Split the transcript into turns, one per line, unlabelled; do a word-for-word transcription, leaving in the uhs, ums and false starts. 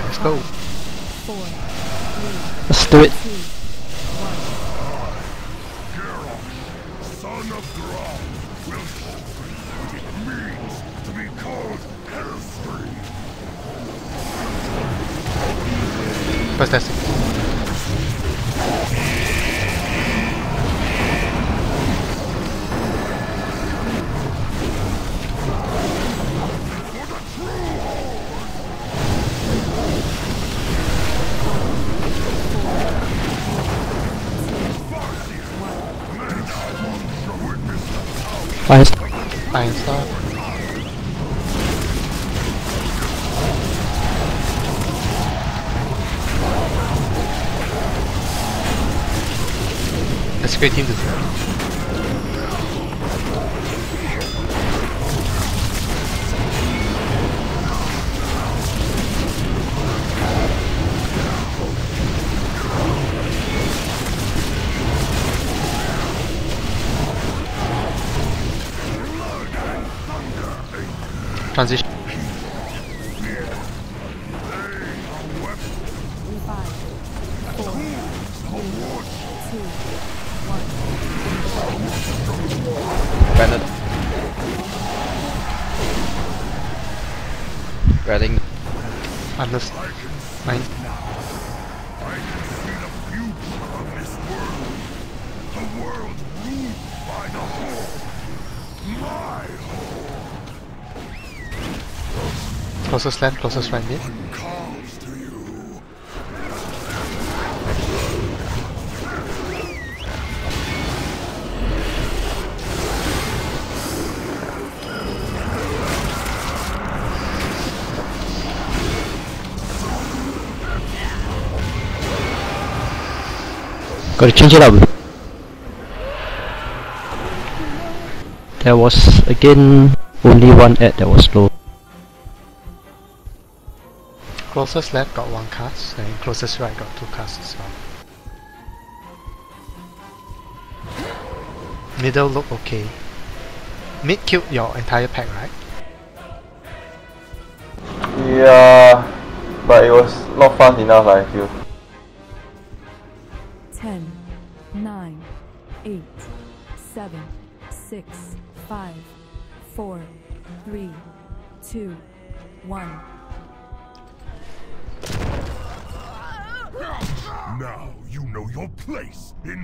Let's go.
Four, three,
Let's do it.
two, one.
Geralt, son of Thrawn, will show you what it means to be called Hellfree.
Fantastic.
Iron
Iron Star. That's a great team to transition.
Five, four, three, two, one.
Bennett. Reading. Unless. Nine.
I can see the future of this world. A world ruled by the Horde. My Horde.
Closest left, closest right mid.
Calls to you.
Gotta change it up. There was again only one ad that was low.
Closest left got one cast, and closest right got two casts as well. Middle look okay. Mid killed your entire pack, right?
Yeah, but it was not fast enough, I feel.
Ten, nine, eight, seven, six, five, four, three, two, one.
Now you know your place in